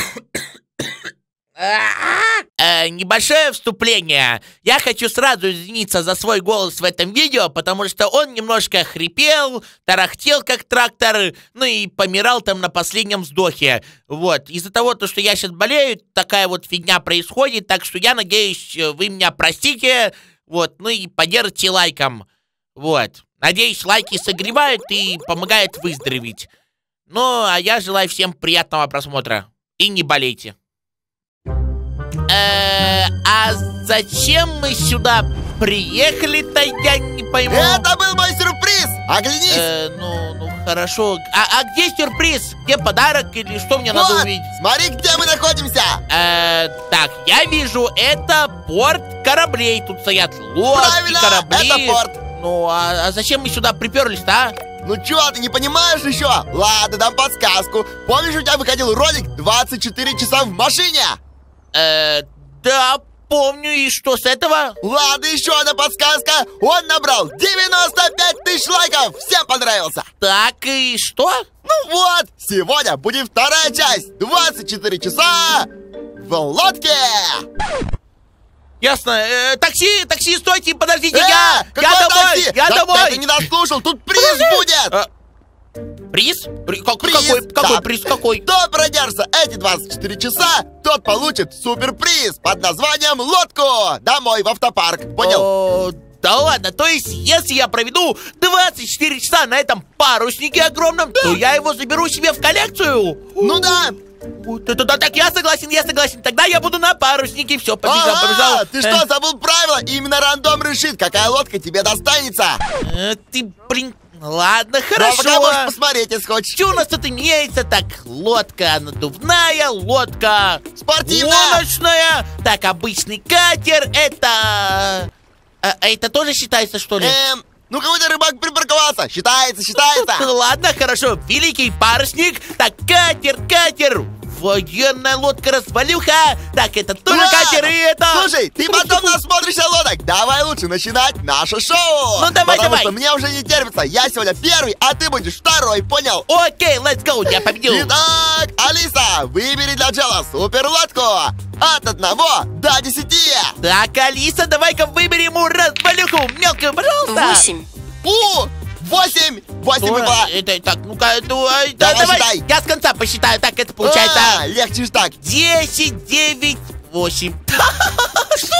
Небольшое вступление. Я хочу сразу извиниться за свой голос в этом видео, потому что он немножко хрипел, тарахтел как трактор, ну и помирал там на последнем вздохе. Вот, из-за того, что я сейчас болею, такая вот фигня происходит, так что я надеюсь, вы меня простите, вот, ну и поддержите лайком. Вот, надеюсь, лайки согревают и помогают выздороветь. Ну, а я желаю всем приятного просмотра. И не болейте. А зачем мы сюда приехали-то, я не пойму. Это был мой сюрприз! Оглянись! Ну, хорошо. А где сюрприз? Где подарок или что мне надо увидеть? Смотри, где мы находимся! Так, я вижу, это порт кораблей. Тут стоят лодки, правильно, корабли. это порт. Ну, а зачем мы сюда приперлись-то, а? Ну чё, ты не понимаешь еще? Ладно, дам подсказку. Помнишь, у тебя выходил ролик 24 часа в машине? Да, помню, и что с этого? Ладно, еще одна подсказка. Он набрал 95 тысяч лайков. Всем понравился. Так, и что? Ну вот, сегодня будет вторая часть. 24 часа в лодке. Ясно. Такси, стойте, подождите, я такси? Я домой. Ты не дослушал, тут приз будет. Приз? Приз, Какой приз? Какой? Кто продержится эти 24 часа, тот получит суперприз под названием лодку домой в автопарк. Понял? Да ладно, то есть, если я проведу 24 часа на этом паруснике огромном, то я его заберу себе в коллекцию? Ну да. Так, я согласен. Тогда я буду на паруснике. Все, побежал. Ты что, забыл правила? Именно рандом решит, какая лодка тебе достанется. Ты, блин... Ладно, хорошо. Ну, можешь посмотреть, если хочешь. Что у нас тут имеется? Так, лодка надувная, лодка спортивная, гоночная. Так, обычный катер. Это... это тоже считается, что ли? Ну какой-то рыбак припарковался. Считается. Ладно, хорошо. Великий парусник. Так, катер. Военная лодка-развалюха. Так, это тоже катер, и это... Слушай, ты потом насмотришься лодок. Давай лучше начинать наше шоу. Ну давай. Потому что мне уже не терпится. Я сегодня первый, а ты будешь второй, понял? Окей, let's go, я победил. Итак, Алиса, выбери для начала суперлодку от 1 до 10. Так, Алиса, давай-ка выберем ему развалюху мелкую, пожалуйста. 8. 8 выбрала. Так, ну-ка, давай. Считай. Я с конца посчитаю. Так, это получается... легче ж так. 10, 9, 8. Что?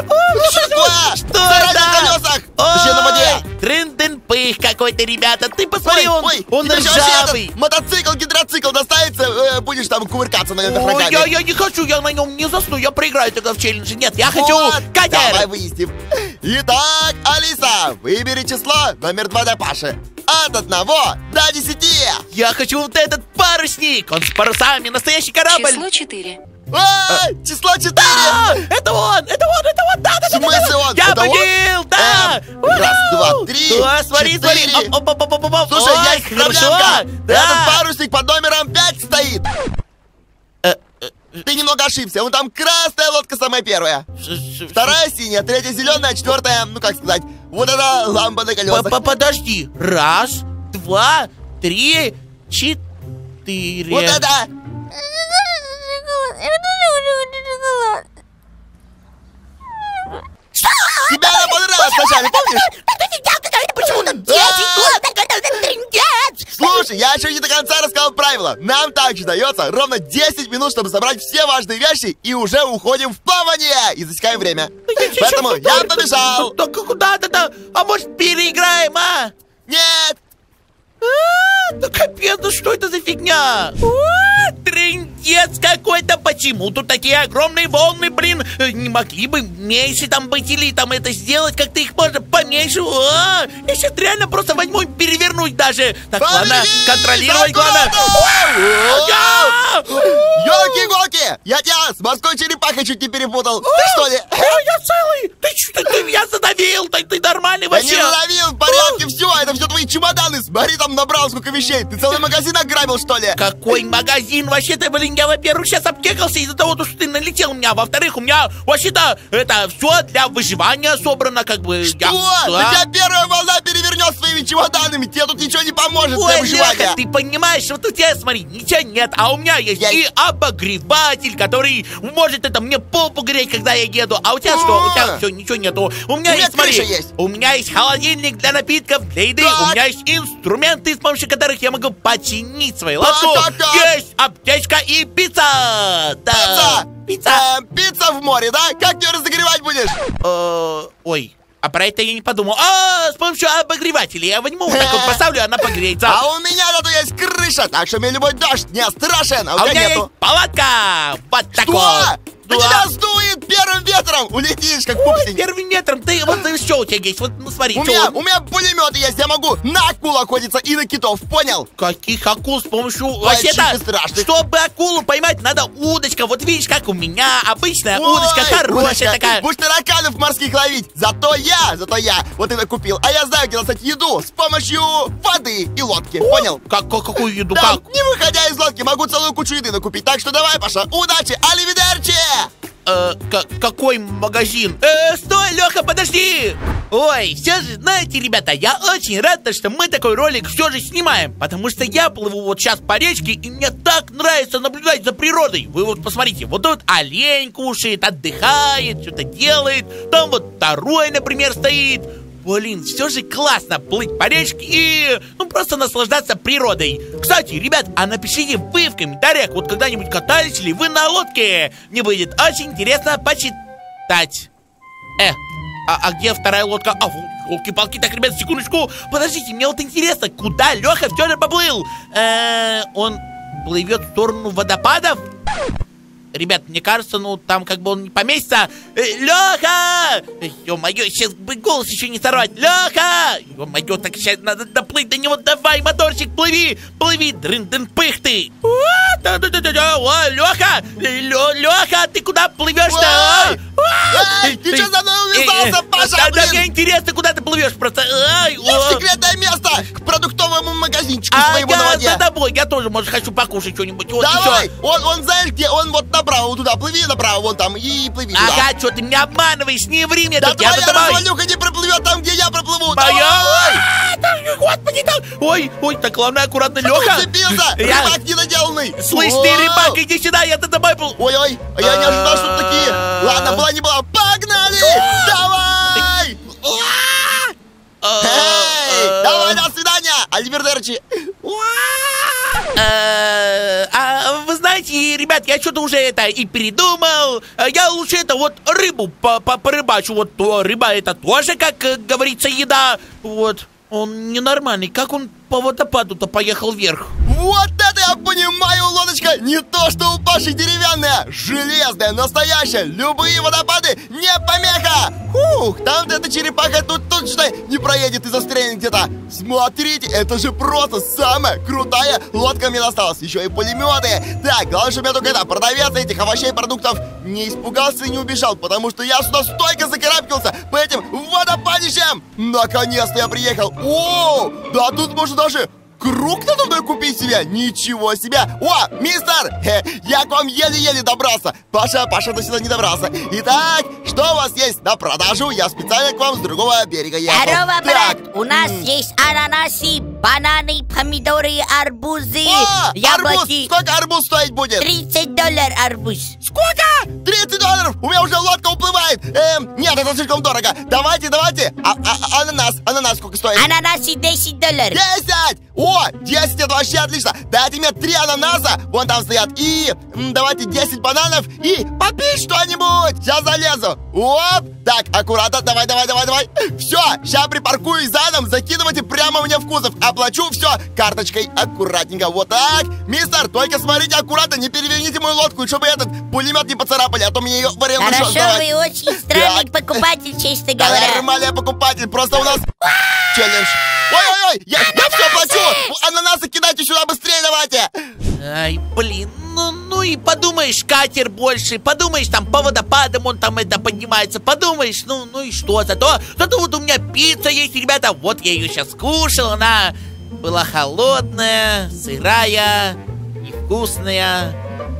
Что это? На колесах. Точнее, на воде. Трындын-пых какой-то, ребята. Ты посмотри, он тебе ржавый. Мотоцикл, гидроцикл достанется, будешь там кувыркаться на ногами. Я не хочу, я на нем не засну. Я проиграю тогда в челлендже. Нет, я хочу катер. Давай выясним. Итак, Алиса, выбери число номер 2 для Паши. От 1 до 10. Я хочу вот этот парусник. Он с парусами, настоящий корабль. Число 4. Число 4. Это он, да. В смысле он? Я победил, да. Раз, два, три. Смотри. Слушай, есть проблемка. Этот парусник под номером 5 стоит. Ты немного ошибся. Вон там красная лодка самая первая. Вторая синяя, третья зеленая, четвертая, ну как сказать, вот это лампа на колесах. Подожди. 1, 2, 3, 4. Вот это. Тебе она понравилась вначале, помнишь? Почему там 10 лодок? Слушай, я еще не до конца рассказал правила. Нам также дается ровно 10 минут, чтобы собрать все важные вещи, и уже уходим в плавание и засекаем время. Поэтому я побежал. Куда-то? А может переиграем, а? Нет. Да капец, ну что это за фигня? Трындец какой-то. Почему тут такие огромные волны, блин? Не могли бы меньше там быть или там это сделать? Как-то их можно поменьше? Я сейчас реально просто возьму и перевернуть даже. Так, ладно, контролировать главное. Ёлки-голки! Я тебя с морской черепахой чуть не перепутал. Ты что ли? Я целый. Ты меня задавил. Ты нормальный вообще? Я не задавил, в порядке, все. Это все твои чемоданы. Смотри, там набрал сколько вещей. Ты целый магазин ограбил, что ли? Какой магазин? Вообще-то, блин, я, во-первых, сейчас обкекался из-за того, что ты налетел у меня. Во-вторых, у меня вообще-то это все для выживания собрано, как бы. Что? У тебя первая волна перевернется. принес своими чемоданами. Тебе тут ничего не поможет для Ой, выживания. Леха, ты понимаешь, вот у тебя, смотри, ничего нет, а у меня есть и обогреватель, который может это мне попу греть, когда я еду. А у тебя что? У тебя все, ничего нету. У меня есть, смотри, есть. у меня есть холодильник для напитков, для еды. Так. У меня есть инструменты, с помощью которых я могу починить свою лодку. Так. Есть аптечка и пицца. Да. Пицца. Пицца в море, да? Как ее разогревать будешь? Ой. А про это я не подумал. С помощью обогревателя я возьму, вот так вот поставлю, она погреется. А у меня зато есть крыша, так что мне любой дождь не страшен. А у у тебя меня нету. есть палатка. Вот так Что? вот. Да тебя сдует первым ветром! Улетишь, как пупсень. Первым ветром ты, вот что у тебя есть? Вот, ну смотри, У меня пулеметы есть, я могу на акул охотиться и на китов, понял? Каких акул с помощью... Вообще Вообще-то, страшных. чтобы акулу поймать, надо удочка. Вот видишь, как у меня обычная удочка, хорошая удочка. такая. Будешь тараканов морских ловить. Зато я вот это купил. А я знаю, где достать еду с помощью воды и лодки, понял? Какую еду? Да, Как? не выходя из лодки, могу целую кучу еды накупить. Так что давай, Паша, удачи, аливидерчи! Какой магазин? Стой, Леха, подожди! Ой, все же, знаете, ребята, я очень рад, что мы такой ролик все же снимаем. Потому что я плыву вот сейчас по речке, и мне так нравится наблюдать за природой. Вы вот посмотрите, вот тут олень кушает, отдыхает, что-то делает. Там вот второй, например, стоит. Блин, все же классно плыть по речке и, просто наслаждаться природой. Кстати, ребят, а напишите вы в комментариях, вот когда-нибудь катались ли вы на лодке? Мне будет очень интересно почитать. А где вторая лодка? Елки-палки, так, ребят, секундочку. Подождите, мне вот интересно, куда Леха все же поплыл? Он плывет в сторону водопадов? Ребят, мне кажется, там как бы он не поместится. Леха! Ё-моё, сейчас бы голос еще не сорвать. Леха! Ё-моё, так сейчас надо доплыть до него. Давай, моторчик, плыви! Плыви, дрын-дын-пых ты! Ой, Леха! Леха, ты куда плывешь-то? Ты что за мной увязался, Паша, Да мне интересно, куда ты плывешь просто. В секретное место, к продуктовому магазинчику своему на воде. Я за тобой, я тоже, может, хочу покушать что-нибудь. Давай, он знаешь где? Он вот направо, вот туда, плыви направо, вон там, и плыви туда. Ага, что ты меня обманываешь, не ври мне Да тут, я за твоя тобой. развалюха не проплывет там, где я проплыву. Господи, там. Ой, так главное, аккуратно, Леха. Зацепился, рыбак недоделанный. Слышь, ты, рыбак, иди сюда, я за тобой был. Ой, а я не ожидал, что такие. Ладно, была не была, погнали! Давай! Эй, давай, до свидания, аливидерчи. Вы знаете, ребят, я что-то уже это и передумал. Я лучше вот рыбу порыбачу. Вот рыба это тоже, как говорится, еда. Вот, он ненормальный. Как он по водопаду-то поехал вверх? Вот это я понимаю, лодочка! Не то, что у Паши деревянная, железная, настоящая. Любые водопады не помеха! Там эта черепаха тут точно не проедет и застрянет где-то. Смотрите, это же просто самая крутая лодка мне досталась. Еще и пулеметы. Так, главное, чтобы я только продавец этих овощей и продуктов не испугался и не убежал, потому что я сюда стойко закарабкался по этим водопадищам. Наконец-то я приехал. Да тут можно даже круг надо мной купить себе. Ничего себе. Мистер, я к вам еле-еле добрался. Паша до сюда не добрался. Итак, что у вас есть на продажу? Я специально к вам с другого берега ехал. Здорово, брат. У нас есть ананасы, бананы, помидоры, арбузы, яблоки. Арбуз. Сколько арбуз стоить будет? $30 арбуз. Сколько? $30? У меня уже лодка уплывает. Нет, это слишком дорого. Давайте. Ананас сколько стоит? Ананасы $10. 10! 10, это вообще отлично. Дайте мне 3 ананаса, вон там стоят. И давайте 10 бананов и попить что-нибудь. Сейчас залезу. Так, аккуратно, давай. Все, сейчас припаркуюсь задом, закидывайте прямо мне в кузов. Оплачу все карточкой аккуратненько. Вот так. Мистер, только смотрите аккуратно, не переверните мою лодку, чтобы этот пулемет не поцарапали, а то мне ее вариант. Хорошо, вы очень странный покупатель, честно говоря. Нормальный покупатель, просто у нас челлендж. Ой, я все плачу. Ананасы кидайте сюда быстрее, давайте. Ай, блин, ну и подумаешь, катер больше, подумаешь, там по водопадам он там это поднимается, подумаешь, ну и что, зато вот у меня пицца есть, ребята, вот я ее сейчас кушал, она была холодная, сырая, невкусная.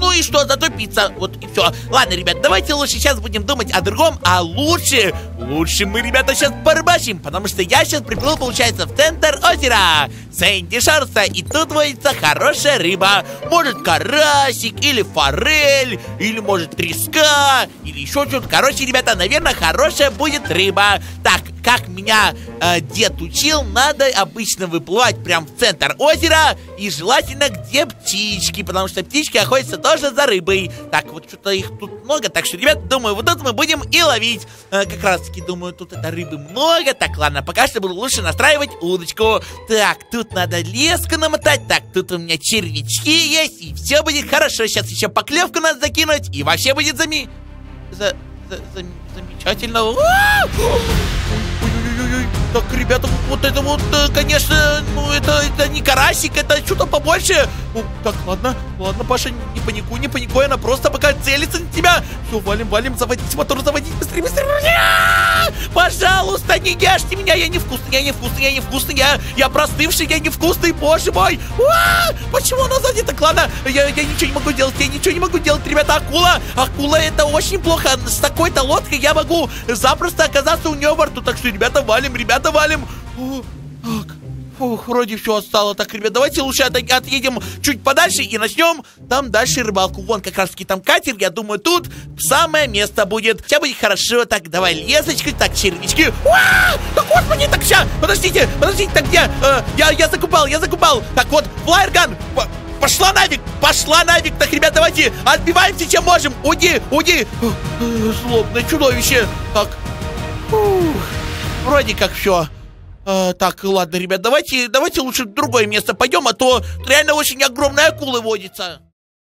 ну и что, зато пицца. Вот и все. Ладно, ребят, давайте лучше сейчас будем думать о другом. А лучше мы, ребята, сейчас порыбачим. Потому что я сейчас приплыл, получается, в центр озера Сэнди Шорса. И тут водится хорошая рыба. Может, карасик, или форель, или, может, треска, или еще что-то. Короче, ребята, наверное, хорошая будет рыба. Так, как меня дед учил, надо обычно выплывать прям в центр озера. И желательно, где птички, потому что птички охотятся тоже за рыбой. Так, вот что-то их тут много. Так что, ребят, думаю, вот тут мы будем и ловить. Как раз таки, думаю, тут это рыбы много. Так, ладно, пока что буду лучше настраивать удочку. Так, тут надо леску намотать. Так, тут у меня червячки есть. И все будет хорошо. Сейчас еще поклевку надо закинуть. И вообще будет замечательно. Ой-ой-ой. Так, ребята, вот это вот, конечно, ну это не карасик, это что-то побольше. Так, ладно, Паша, не паникуй, она просто пока целится на тебя. Все, валим, заводить мотор, быстрее. Пожалуйста, не ешьте меня, я невкусный, я простывший, я невкусный, боже мой. Почему она сзади так, ладно, я ничего не могу делать, ребята, акула это очень плохо. С такой-то лодкой я могу запросто оказаться у нее во рту. Так что, ребята, валим. Так, фух, вроде все отстало. Так, ребят, давайте лучше отъедем чуть подальше и начнем там дальше рыбалку. Вон как раз таки там катер, я думаю, тут самое место будет. Все будет хорошо. Так, давай лесочкой, так, червячки. Да господи, так сейчас, подождите, так где? Я закупал. Так вот, флайерган. Пошла нафиг! Так, ребят, давайте отбиваемся, чем можем. Уйди! Злобное чудовище. Так, вроде как все. Так, ладно, ребят, давайте лучше в другое место пойдем, а то реально очень огромные акулы водятся.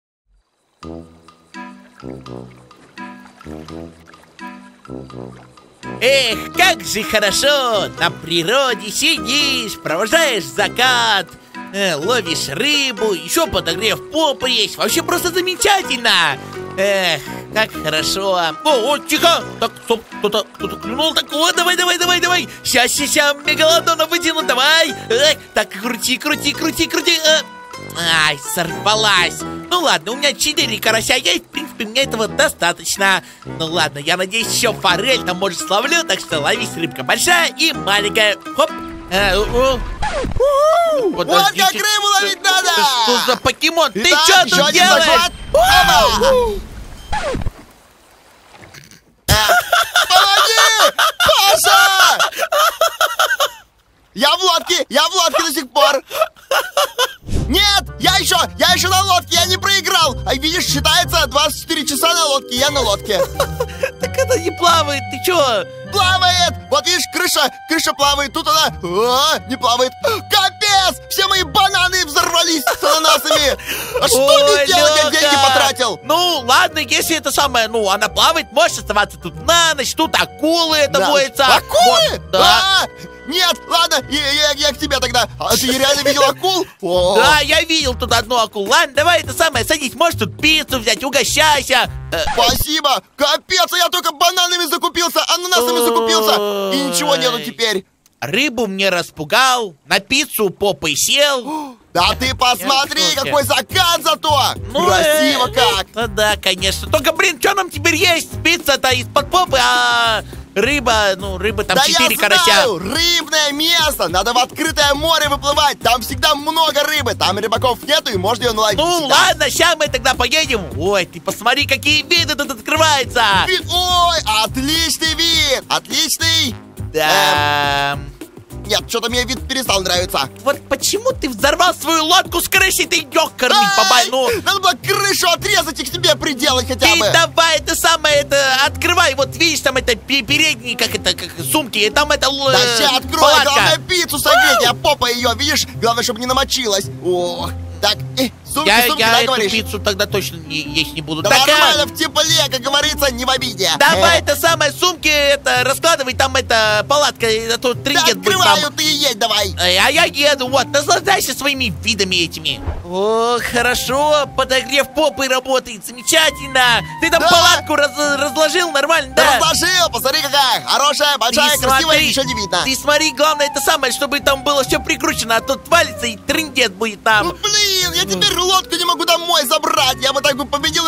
Эх, как же хорошо! На природе сидишь, провожаешь закат, ловишь рыбу, еще подогрев попы есть. Вообще просто замечательно! Эх, как хорошо. О, тихо. Так, стоп, кто-то клюнул. Так, о, давай. Сейчас, мегалодона вытяну, давай. Так, крути. Ай, сорвалась. Ну ладно, у меня 4 карася есть. В принципе, мне этого достаточно. Ну ладно, я надеюсь, еще форель там, может, словлю. Так что ловись, рыбка большая и маленькая. Хоп. Вот как рыбу ловить надо! Что за покемон? Ты что тут делаешь? Помоги! Паша! Я в лодке до сих пор. Нет, я еще на лодке, я не проиграл. А видишь, считается 24 часа на лодке, я на лодке. Так это не плавает, ты чё? Плавает! Вот видишь, крыша плавает, тут она не плавает. Капец! Все мои бананы взорвались с ананасами! А что мне делать? Я деньги потратил! Ну, ладно, если это самое, ну, она плавает, можешь оставаться тут на ночь, тут акулы это водятся. Акулы? Вот, да. Нет, ладно, я к тебе тогда. А ты реально видел акул? Да, я видел тут одну акулу. Ладно, давай это самое, садись, можешь тут пиццу взять, угощайся. Спасибо! Капец, я только бананами закупился, ананасами закупился, и ничего нету теперь. Рыбу мне распугал, на пиццу попой сел. Да ты посмотри, какой закат зато! Ну, красиво как! Да, конечно. Только, блин, что нам теперь есть? Пицца-то из-под попы, а рыба, рыба там 4 карася. Да я знаю, рыбное место, надо в открытое море выплывать, там всегда много рыбы, там рыбаков нету и можно ее наловить. Ну, ладно, сейчас мы тогда поедем. Ой, ты посмотри, какие виды тут открываются. Ой, отличный вид, отличный. Да... Нет, что-то мне вид перестал нравиться. Вот почему ты взорвал свою лодку с крышей? Ты ёкарный побальну. Надо было крышу отрезать и к себе приделать хотя бы. Ты давай это самое, это открывай. Вот видишь, там это передние, как сумки. И там это да сейчас открой, главное пиццу согреть. А попа ее, видишь? Главное, чтобы не намочилась. Ох. Так, сумки, я эту говоришь? Пиццу тогда точно есть не буду. Да нормально, в тепле, как говорится, не в обиде. Давай это самое, сумки это раскладывай, там это палатка, а то трындец будет там. Открываю, ты и едь давай. А я еду, вот, наслаждайся своими видами этими. О, хорошо, подогрев попы работает, замечательно. Ты там палатку разложил нормально, да? Разложил, посмотри какая, хорошая, большая, красивая, ничего не видно. Ты смотри, главное это самое, чтобы там было все прикручено, а то отвалится и трындец будет там. Ну блин, я теперь лодку не могу домой забрать, я бы так бы победил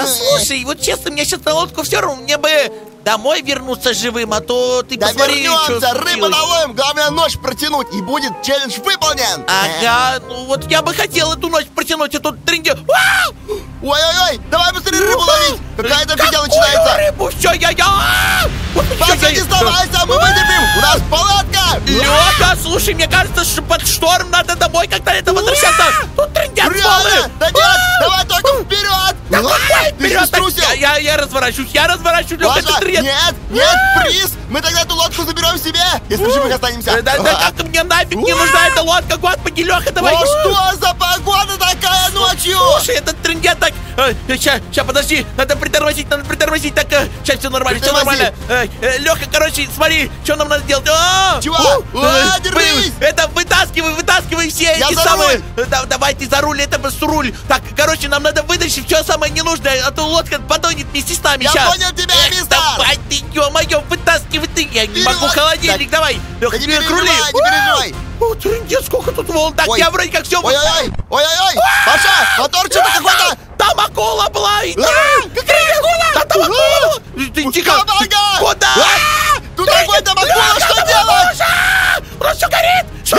Да слушай, вот честно, мне сейчас на лодку все равно, мне бы домой вернуться живым, а то ты Да посмотри, что вернемся, рыбу случилось. наловим, главное ночь протянуть, и будет челлендж выполнен. Ага, ну вот я бы хотел эту ночь протянуть, а тут трындец. Ой-ой-ой, давай быстрее рыбу ловить. Какая-то фигня начинается. Рыбу, все, Пацаны, не сдавайся, мы вытерпим, у нас палатка. Лёха, слушай, мне кажется, что под шторм надо домой как-то это возвращаться. Тут трындец Реально? волны. Да нет, давай только вперед. Ты же струсил. Я разворачиваюсь, Лёха, Паша, это трындец. нет, приз. Мы тогда эту лодку заберем себе, если живых останемся. Да как мне нафиг не нужна эта лодка, господи, Лёха, давай. Ну что за погода такая ночью? Слушай, этот трындец так... Сейчас, подожди, надо притормозить, так, сейчас все нормально, Лёха, короче, смотри, что нам надо делать. Чего? Держись! Это вытаскивай все Я эти за самые... руль. Давай ты за руль, это с руль. Так, короче, нам надо вытащить все самое ненужное, а то лодка потонет вместе с нами. Я Щас. понял тебя, мистер! Давай ты, ё-моё, вытаскивай ты, я не могу холодильник, давай. Лёха, Да не к рули. переживай, не переживай. О, трындец, сколько тут волн. Так, Ой. я вроде как все... Ой-ой-ой, Паша, мотор что-то какой-то. Там акула была! Какая акула? Да там акула! Ты тихо! Помогай! Куда? Тут огонь, там акула, что делать? У нас все горит! Что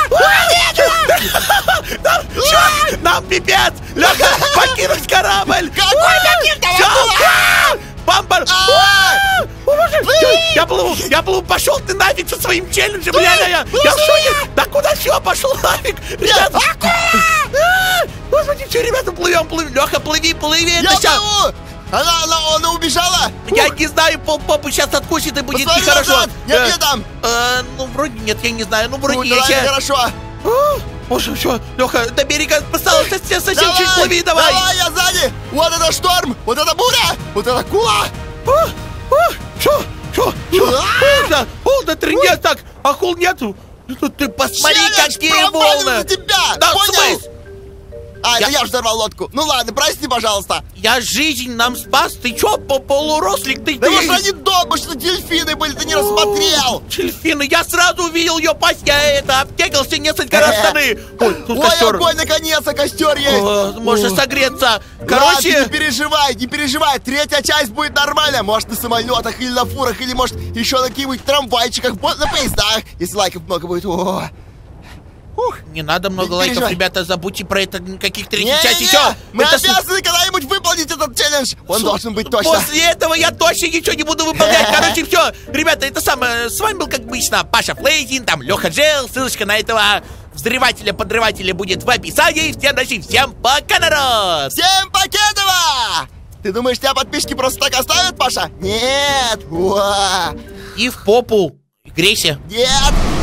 горит? Нам пипец! Лёха, покинуть корабль! Какой покинуть? Там акула! Бампер! Я плыву, пошел ты нафиг со своим челленджем, реально я в шоке! Да куда все, пошел нафиг! Ребята! Господи, что, ребята, плывем, Леха, плыви, Я это щас! плыву! Она убежала? Я не знаю, попу сейчас откусит и будет Посмотри нехорошо. назад! Нет ее там! Ну, вроде нет, я не знаю, ну, вроде Ну, есть. давай, хорошо. Боже, что, Леха, до берега осталось совсем чуть плыви, давай! Давай, я сзади! Вот это шторм! Вот это буря! Вот это акула! Что? Холодно, трындец, так, акул нету. Ну, ты посмотри, Челлендж какие провален волны! за тебя! Да, Понял? смысл? Это я же взорвал лодку. Ну ладно, прости, пожалуйста. Я жизнь нам спас, ты чё, полурослик, ты... Да может они дома, что дельфины были, ты не рассмотрел. Дельфины, я сразу увидел ее пасть, я обтекался несколько раз штаны. Ой, тут Ой, костер. огонь, наконец-то, костер есть. Можно согреться. Ладно, Короче... не переживай, третья часть будет нормальная. Может, на самолетах или на фурах, или, может, еще на каких-нибудь трамвайчиках, на поездах, если лайков много будет. Не надо много Не лайков, переживай. ребята, забудьте про это, никаких третьей части. Всё, мы это обязаны когда-нибудь выполнить этот челлендж. Он должен быть точно. После этого я точно ничего не буду выполнять. Короче, все, ребята, это самое, с вами был, как обычно, Паша Флейзин, там Леха Джел, ссылочка на этого взрывателя-подрывателя будет в описании. Всем пока, народ! Всем покедова! Ты думаешь, тебя подписчики просто так оставят, Паша? Нет! И в попу. Грейся. Нет!